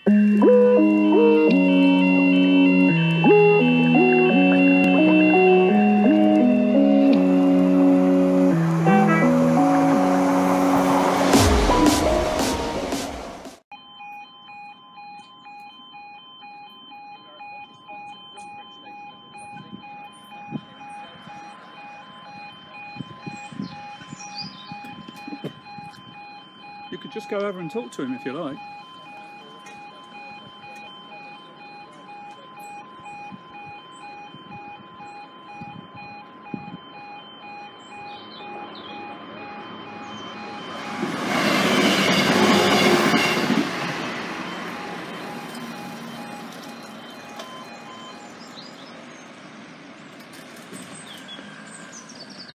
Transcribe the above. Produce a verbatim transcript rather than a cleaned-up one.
You could just go over and talk to him if you like.